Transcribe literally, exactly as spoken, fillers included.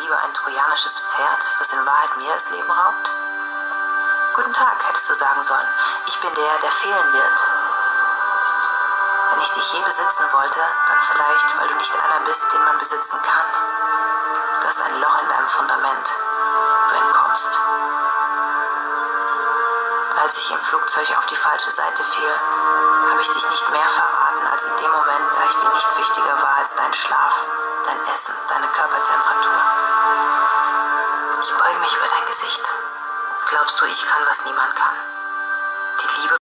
Liebe ein trojanisches Pferd, das in Wahrheit mir das Leben raubt? Guten Tag, hättest du sagen sollen. Ich bin der, der fehlen wird. Wenn ich dich je besitzen wollte, dann vielleicht, weil du nicht einer bist, den man besitzen kann. Du hast ein Loch in deinem Fundament. Du entkommst. Als ich im Flugzeug auf die falsche Seite fiel, habe ich dich nicht mehr verraten als in dem Moment, da ich dir nicht wichtiger war als dein Schlaf, dein Essen, deine Körpertemperatur. Ich beuge mich über dein Gesicht. Glaubst du, ich kann, was niemand kann?